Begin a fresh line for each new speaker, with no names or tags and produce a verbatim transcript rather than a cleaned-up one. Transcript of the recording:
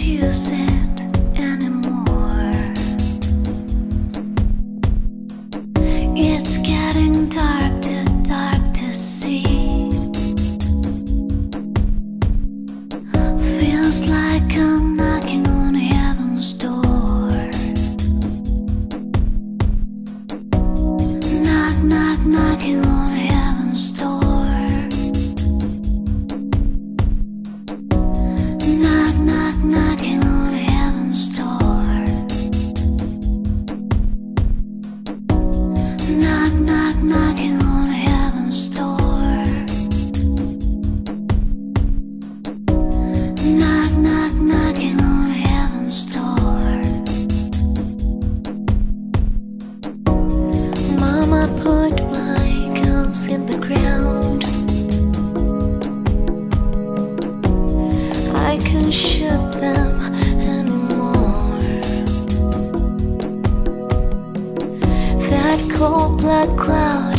use it anymore. It's getting dark, too dark to see. Feels like I'm knocking on heaven's door. Knock, knock, knocking on heaven's door. Knock, knock, knocking on heaven's door. Knock, knock, knocking on heaven's door. Knock, knock, knocking on heaven's door. Mama put my guns in the ground. I can't shoot them anymore. That cold black cloud